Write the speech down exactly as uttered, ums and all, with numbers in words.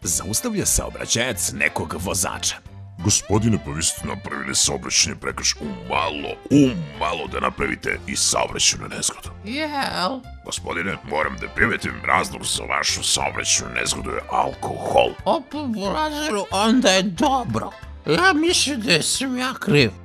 Zaustavlja saobraćajac nekog vozača. Gospodine, pa vi ste napravili saobraćajni prekršaj umalo, umalo da napravite i saobraćajnu nezgodu. Jel? Gospodine, moram da primetim razlog za vašu saobraćajnu nezgodu je alkohol. Opa, Lazaru, onda je dobro. Ja mislim da sam ja kriv.